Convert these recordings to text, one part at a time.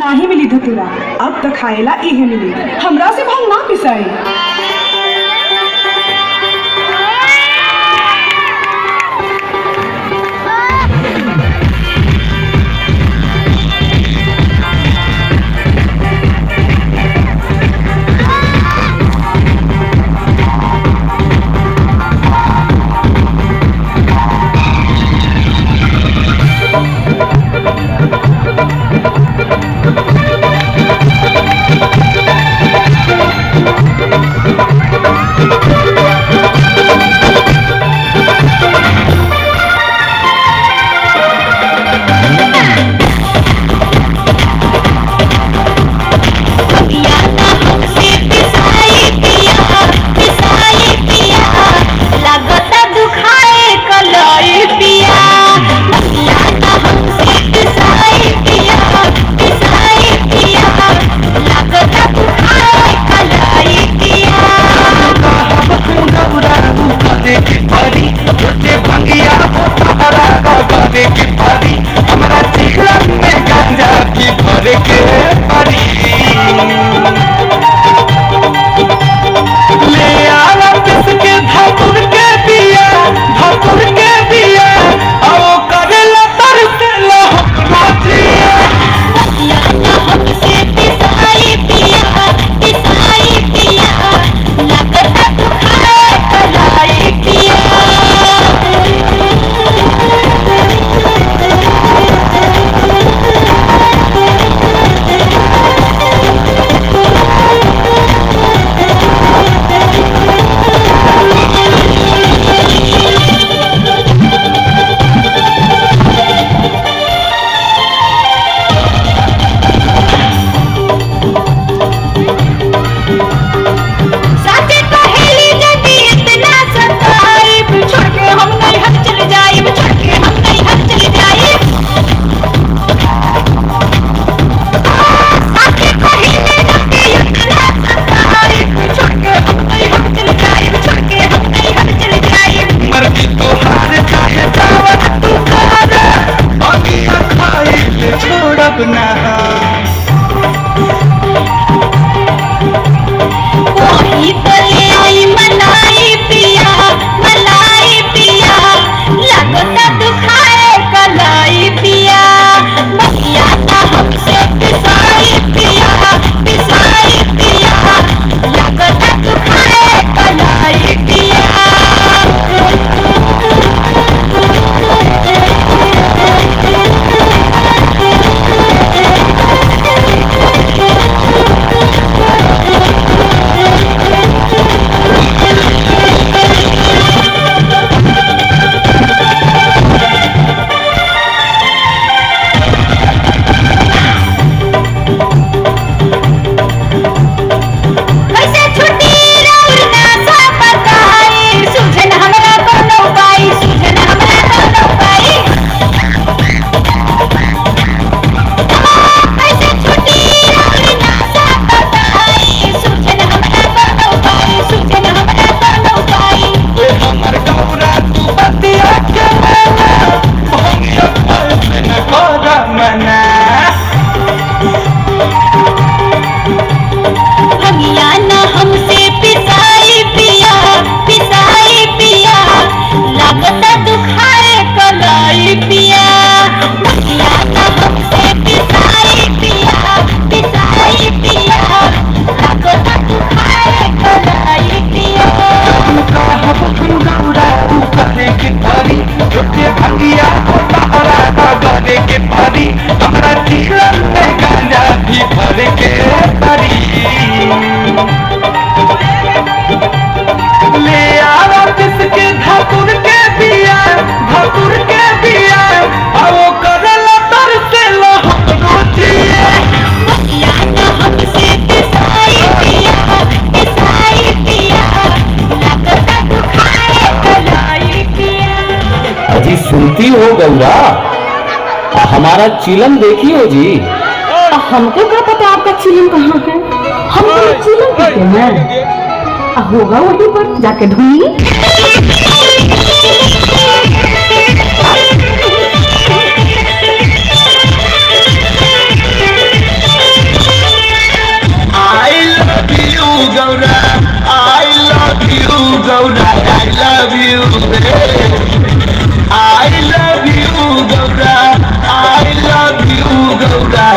नाही मिली धतुरा, अब तक खाएला इहे मिली। हमरा से भांग ना पिसाई। सुनती हो गौरा, हमारा चिलम देखी हो जी। हमको क्या पता आपका चिलम कहाँ है? हम तो चिलम पीते हैं। होगा वहीं पर जाके ढूंढिए।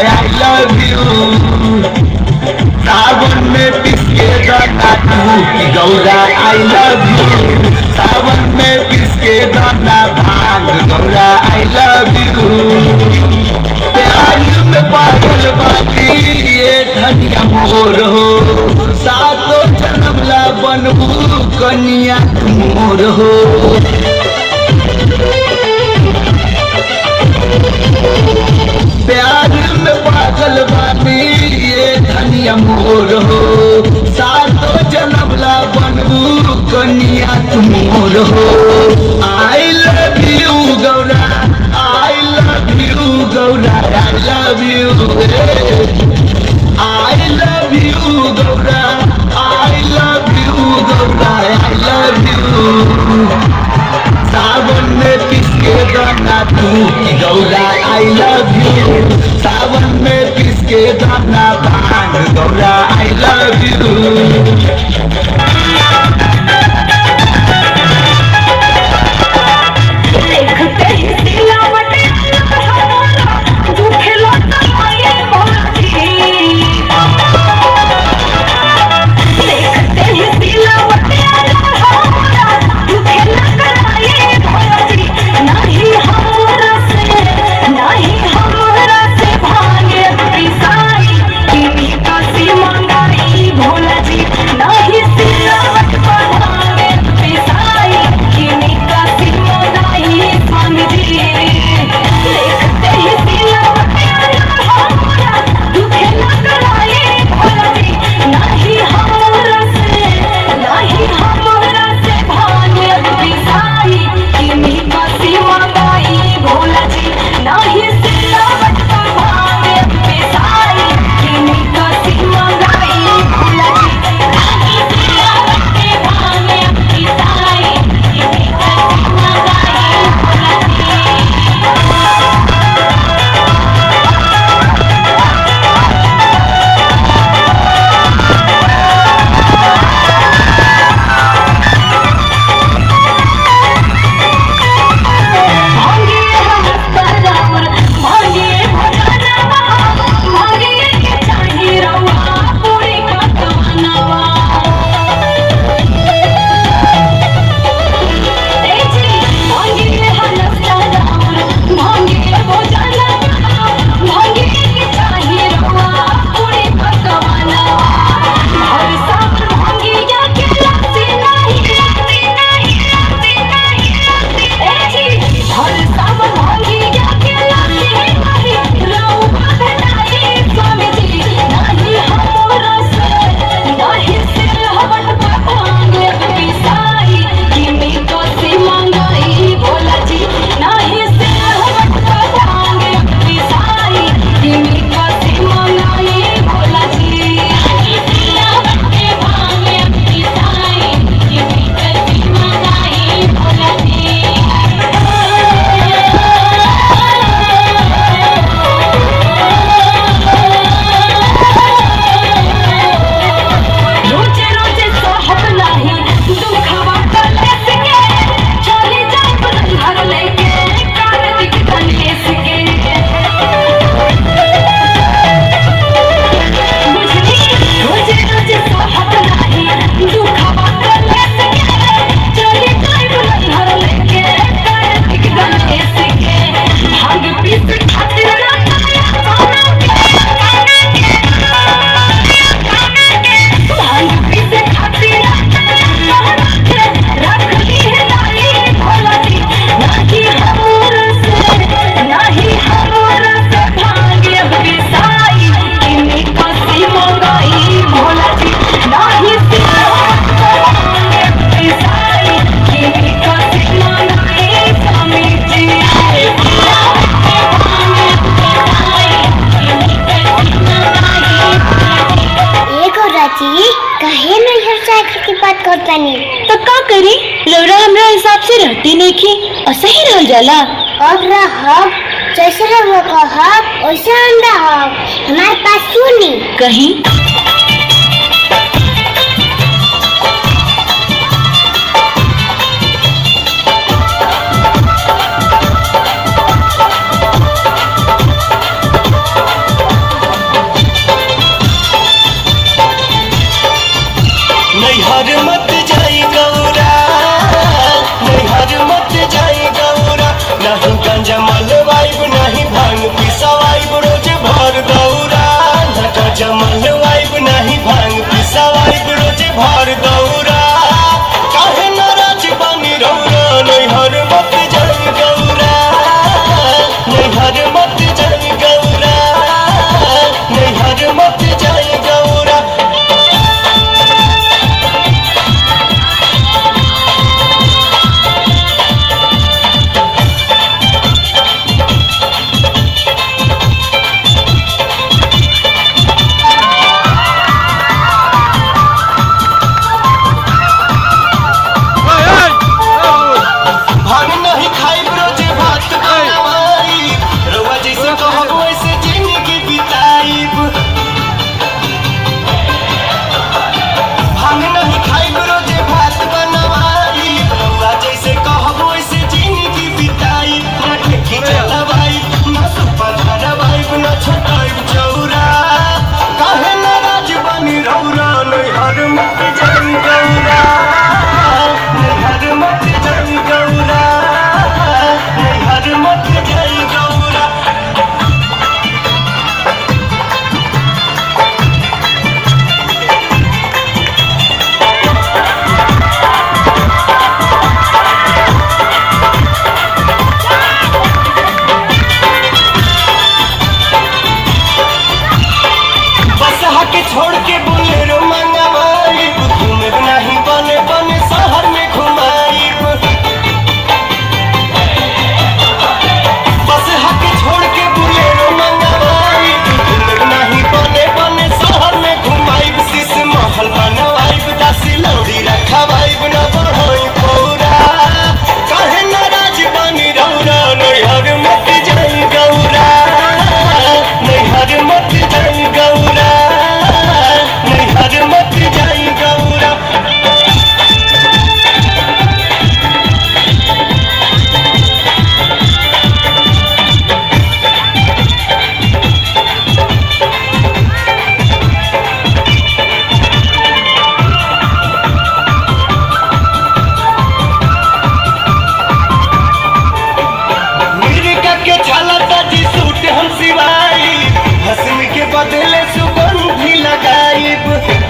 आई लव यू। सावन में पिसके दाना तू Gaura I love you. Sawan में पिसके दाना भांग गौरा आई लव यू। प्यार में पागल बाती ये धनिया मोर हो। सातों जन्म ला बनबू कनिया मोर हो। प्यार में पागल बानी ये धनिया मोर हो। सातों जन्म ला बनबू कनिया मोर हो। I love you Gaura, I love you Gaura, I love you, I love you Gaura, I love you Gaura, I love you. Sawan में पिसके दाना तू Gaura I love you. Sawan में पिसके दाना भांग गौरा आई लव यू। तो का करी लौरा हमरा हिसाब से रहती नहीं की और सही रह जाला। अब रहब जैसे रहो कहब वैसे हम रहब, हमारे पास सुनी कहीं नैहर मत जाई गौरा, नैहर मत जाई गौरा, नैहर मत जाई गौरा। के छोड़ के बोलेरो मंगवाई, घूमे नहीं बने बने शहर में घुमाई। बस हके छोड़ के बोलेरो मंगवाई, घूमे नहीं बने बने शहर में घुमाई। शीश महल बनवाई, दासी लौड़ी रखवाई, न बढ़ोई पौरा। काहे नाराज बनी रौरा, नैहर मत जाई गौरा, नैहर मत जाई गौरा, नैहर मत जाई गौरा। मिर्गा के छाला ताजी सूट हम सिवाई, हंसमी के बदले सुगंधी लगाइब।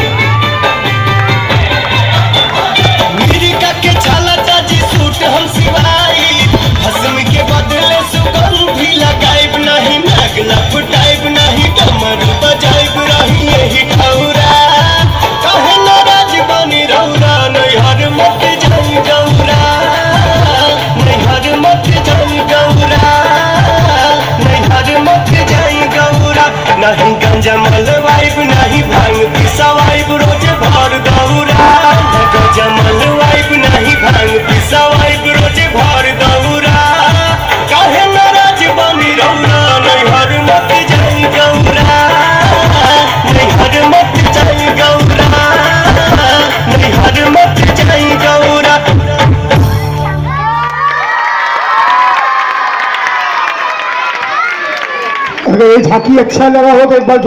मिर्गा के छाला ताजी सूट हम सिवाई, हंसमी के बदले सुगंधी लगाइब। नहीं नागला फुटाइब, नहीं डमरू बजाइब, रही यही ठौरा। काहे नाराज बनी रौरा, नैहर मत जाई गौरा, नैहर मत जाई गौरा, नैहर मत जाई गौरा। नहीं गंजा मलवाइब, नहीं भांग पिसवाइब, रोज भर दौरा। गंजा मलवाइब, नहीं भांग पिसवाइब, रोज भर दौरा। काहे नाराज बनी रौरा, नैहर मत जाई गौरा, नैहर मत जाई गौरा, नैहर मत जाई गौरा। अगर ये झांकी अच्छा लगा हो तो एक बार